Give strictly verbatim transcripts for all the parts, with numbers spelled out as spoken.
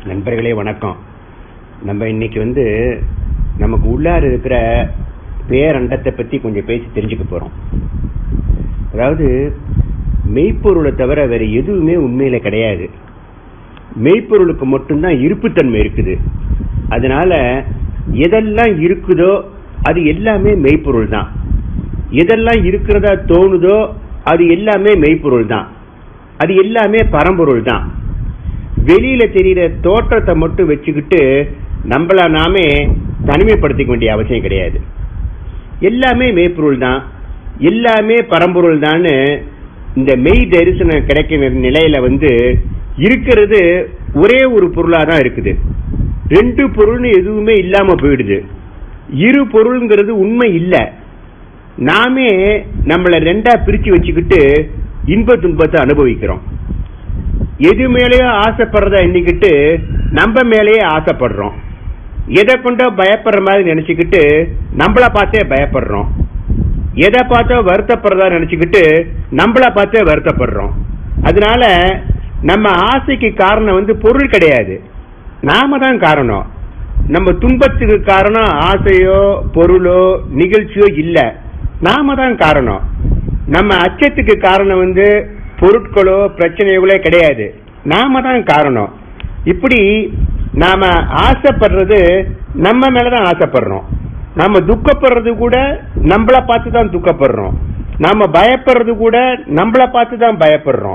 நண்பர்களே வணக்கம். நம்ம இன்னைக்கு வந்து நமக்கு உள்ளார இருக்கிற பேரண்டத்தை பத்தி கொஞ்சம் பேசி தெரிஞ்சுக்க போறோம். அதாவது மெய்ப்பொருளை தவிர வேற எதுவுமே உண்மையில கிடையாது. மெய்ப்பொருளுக்கு மட்டும்தான் இருப்புத்தன்மை இருக்குது. அதனால எதெல்லாம் இருக்குதோ அது எல்லாமே மெய்ப்பொருள் தான். எதெல்லாம் இருக்கிறதா தோணுதோ அது எல்லாமே மெய்ப்பொருள் தான். அது எல்லாமே பரம்பொருள் தான். வெளியில தெரிகிற தோற்றத்தை மட்டும் வச்சுக்கிட்டு நம்மள நாமே தனிமைப்படுத்திக்க வேண்டிய அவசியம் கிடையாது. எல்லாமே மெய்ப்பொருள் தான், எல்லாமே பரம்பொருள் தான். இந்த மெய் தரிசனம் கிடைக்கிற நிலையில வந்து இருக்கிறது ஒரே ஒரு பொருளா தான் இருக்குது. ரெண்டு பொருள்னு எதுவுமே இல்லாம போயிடுது. இரு பொருள்ங்கிறது உண்மை இல்லை. நாமே நம்மள ரெண்டா பிரிச்சு வச்சுக்கிட்டு இன்ப துன்பத்தை அனுபவிக்கிறோம். எது மேலேயோ ஆசைப்படுறத எண்ணிக்கிட்டு நம்ம மேலேயே ஆசைப்படுறோம். எதை கொண்டோ பயப்படுற மாதிரி நினைச்சுக்கிட்டு நம்மள பார்த்தே பயப்படுறோம். எதை பார்த்தோ வருத்தப்படுறதா நினைச்சுக்கிட்டு நம்மள பார்த்தே வருத்தப்படுறோம். அதனால நம்ம ஆசைக்கு காரணம் வந்து பொருள் கிடையாது, நாம தான் காரணம். நம்ம துன்பத்துக்கு காரணம் ஆசையோ பொருளோ நிகழ்ச்சியோ இல்ல, நாம தான் காரணம். நம்ம அச்சத்துக்கு காரணம் வந்து பொருட்களோ பிரச்சனைகளோ கிடையாது, நாம தான் காரணம். இப்படி நாம ஆசைப்படுறது நம்ம மேலதான் ஆசைப்படுறோம். நாம துக்கப்படுறது கூட நம்மள பார்த்து தான் துக்கப்படுறோம். நாம பயப்படுறது கூட நம்மள பார்த்து தான் பயப்படுறோம்.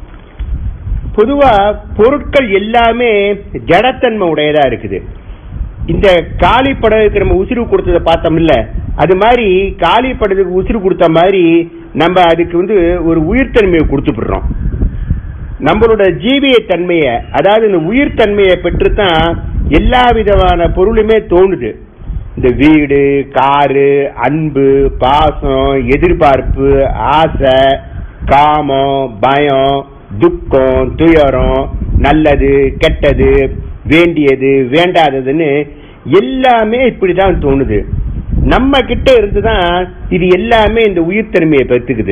பொதுவா பொருட்கள் எல்லாமே ஜடத்தன்மை உடையதா இருக்குது. இந்த காலி படகுக்கு நம்ம உசுறு கொடுத்ததை பார்த்தோம்ல, அது மாதிரி காலி படகுக்கு உசுறு கொடுத்த மாதிரி நம்ம அதுக்கு வந்து ஒரு உயிர்த்தன்மையை கொடுத்துடுறோம். நம்மளோட ஜீவிய தன்மையை, அதாவது இந்த உயிர் தன்மையை பெற்றுத்தான் எல்லா விதமான பொருளுமே தோணுது. இந்த வீடு, காரு, அன்பு, பாசம், எதிர்பார்ப்பு, ஆசை, காமம், பயம், துக்கம், துயரம், நல்லது, கெட்டது, வேண்டியது, வேண்டாததுன்னு எல்லாமே இப்படிதான் தோணுது. நம்ம கிட்ட இருந்துதான் இது எல்லாமே இந்த உயிர் தன்மையை பெற்றுக்குது.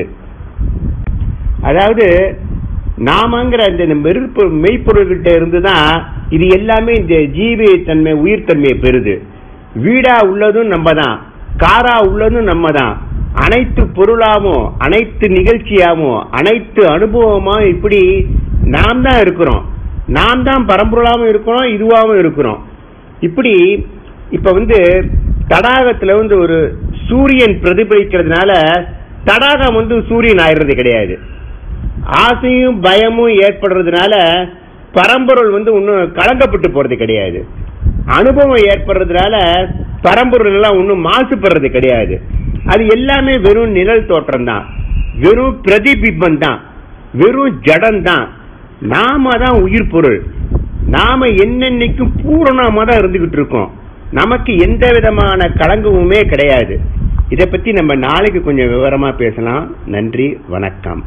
அதாவது நாமங்கிற இந்த மெய்ப்பொருள்கிட்ட இருந்துதான் இது எல்லாமே இந்த ஜீவிய தன்மை உயிர் தன்மையை பெறுது. வீடா உள்ளதும் நம்ம தான், காரா உள்ளதும் நம்ம தான். அனைத்து பொருளாவும், அனைத்து நிகழ்ச்சியாவும், அனைத்து அனுபவமா இப்படி நாம் தான் இருக்கிறோம். நாம் தான் பரம்பொருளாவும் இருக்கிறோம், இதுவாகவும் இருக்கிறோம். இப்படி இப்ப வந்து தடாகத்துல வந்து ஒரு சூரியன் பிரதிபலிக்கிறதுனால தடாகம் வந்து சூரியன் ஆயிடுறது கிடையாது. ஆசையும் பயமும் ஏற்படுறதுனால பரம்பொருள் வந்து ஒன்னும் கலங்கப்பட்டு போறது கிடையாது. அனுபவம் ஏற்படுறதுனால பரம்பொருள் எல்லாம் ஒன்னும் மாசுபடுறது கிடையாது. அது எல்லாமே வெறும் நிழல் தோற்றம் தான், வெறும் பிரதிபிம்பம் தான், வெறும் ஜடம் தான். நாம தான் உயிர் பொருள். நாம என்னன்னைக்கும் பூரணமா தான் இருந்துகிட்டு இருக்கோம். நமக்கு எந்த விதமான கலங்கமுமே கிடையாது. இத பத்தி நம்ம நாளைக்கு கொஞ்சம் விவரமா பேசலாம். நன்றி, வணக்கம்.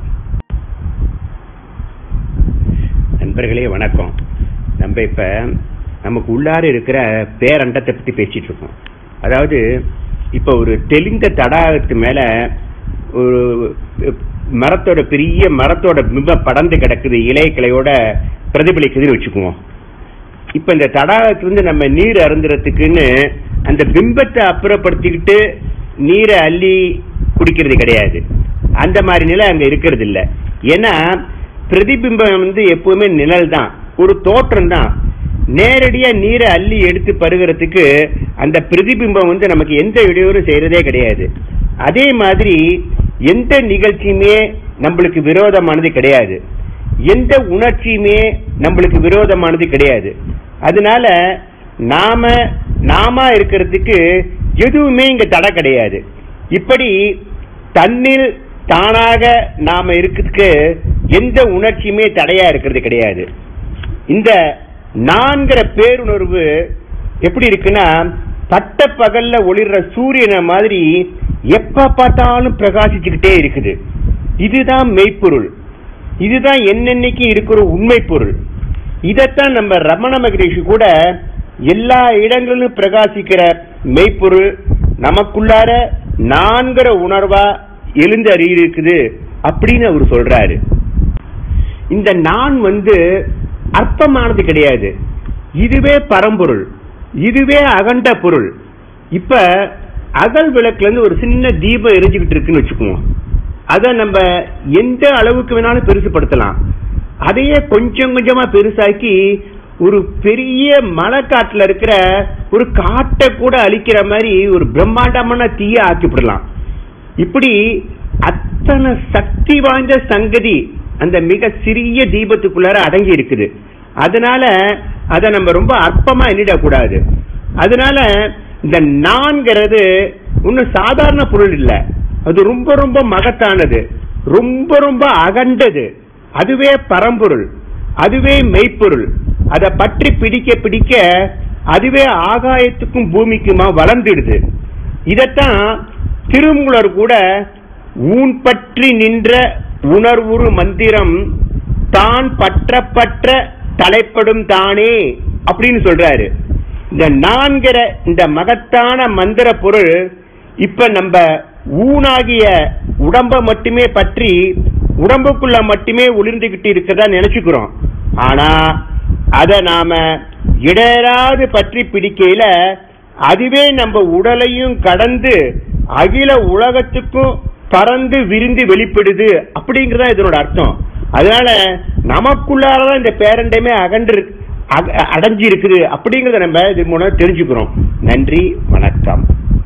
நண்பர்களே வணக்கம். நம்ம இப்ப நமக்கு உள்ளார இருக்கிற பேரண்டத்தை பத்தி பேசிட்டு இருக்கோம். அதாவது இப்ப ஒரு தெளிந்த தடாகத்து மேல ஒரு மரத்தோட பெரிய மரத்தோட பிம்பம் படர்ந்து கிடக்குது, இலை கிளையோட பிரதிபலிக்குதுன்னு வச்சுக்குவோம். இப்ப இந்த தடாகத்திலிருந்து நம்ம நீர் அருந்துறதுக்குன்னு அந்த பிம்பத்தை அப்புறப்படுத்திக்கிட்டு நீரை அள்ளி குடிக்கிறது கிடையாது. அந்த மாதிரி நிலை அங்க இருக்கிறது இல்ல. ஏன்னா பிரதிபிம்பம் வந்து எப்பவுமே நிழல் தான், ஒரு தோற்றம் தான். நேரடியா நீரை அள்ளி எடுத்து பருகிறதுக்கு அந்த பிரதிபிம்பம் வந்து நமக்கு எந்த இடையூறும் செய்யறதே கிடையாது. அதே மாதிரி எந்த நிகழ்ச்சியுமே நம்மளுக்கு விரோதமானது கிடையாது, எந்த உணர்ச்சியுமே நம்மளுக்கு விரோதமானது கிடையாது. அதனால நாம நாம இருக்கிறதுக்கு எதுவுமே இங்க தடை கிடையாது. இப்படி தன்னில் தானாக நாம இருக்கிறதுக்கு எந்த உணர்ச்சியுமே தடையா இருக்கிறது கிடையாது. இந்த நான்கிற பேருணர்வு எப்படி இருக்குன்னா, பட்ட பகல்ல ஒளிர்ற சூரியனை மாதிரி எப்ப பார்த்தாலும் பிரகாசிச்சுக்கிட்டே இருக்குது. இதுதான் மெய்ப்பொருள். இதுதான் என்னென்னைக்கு இருக்கிற உண்மை பொருள். இதத்தான் நம்ம ரமண மகரிஷி கூட எல்லா இடங்களிலும் பிரகாசிக்கிற மெய்ப்பொருள் நமக்குள்ளார நான்கிற உணர்வா எழுந்து அறியிருக்குது அப்படின்னு அவர் சொல்றாரு. இந்த நான் வந்து அற்பமானது கிடையாது. இதுவே பரம்பொருள், இதுவே அகண்ட பொருள். இப்ப அகல் விளக்குல இருந்து ஒரு சின்ன தீபம் எரிஞ்சுக்கிட்டு இருக்குன்னு வச்சுக்குவோம். அதை நம்ம எந்த அளவுக்கு வேணாலும் பெருசுப்படுத்தலாம். அதையே கொஞ்சம் கொஞ்சமா பெருசாக்கி ஒரு பெரிய மலைக்காட்டுல இருக்கிற ஒரு காட்டை கூட அழிக்கிற மாதிரி ஒரு பிரம்மாண்டமான தீய ஆக்கிவிடலாம். இப்படி அத்தனை சக்தி வாய்ந்த சங்கதி அந்த மிக சிறிய தீபத்துக்குள்ளார அடங்கி இருக்குது. அதனால அதை நம்ம ரொம்ப அற்பமா எண்ணிடக்கூடாது. அதனால இந்த நான்கிறது ஒன்னும் சாதாரண பொருள் இல்லை, அது ரொம்ப ரொம்ப மகத்தானது, ரொம்ப ரொம்ப அகண்டது. அதுவே பரம்பொருள், அதுவே மெய்ப்பொருள். அதை பற்றி பிடிக்க பிடிக்க அதுவே ஆகாயத்துக்கும் பூமிக்குமா வளர்ந்துடுது. இதத்தான் திருமூலர் கூட ஊன் பற்றி நின்ற உணர்வுறு மந்திரம் தான் பற்ற பற்ற தலைப்படும் தானே அப்படின்னு சொல்றாரு. இந்த நான்கிற இந்த மகத்தான மந்திர பொருள் இப்ப நம்ம ஊனாகிய உடம்ப மட்டுமே பற்றி உடம்புக்குள்ள மட்டுமே ஒளிர்ந்துகிட்டு இருக்கிறதா நினைச்சுக்கிறோம். ஆனா அத நாம இடராது பற்றி பிடிக்கையில அதுவே நம்ம உடலையும் கடந்து அகில உலகத்துக்கும் பறந்து விரிந்து வெளிப்படுது அப்படிங்கறத இதனோட அர்த்தம். அதனால நமக்குள்ளாரதான் இந்த பேரண்டமே அகன்று அடைஞ்சி இருக்குது அப்படிங்கறத நம்ம இது மூலம் தெரிஞ்சுக்கிறோம். நன்றி, வணக்கம்.